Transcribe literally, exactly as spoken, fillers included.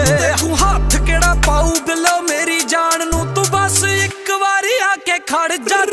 देखूं हाथ केड़ा पाऊ बिलो मेरी जान नू, तू बस एक बारी आके खड़ जा।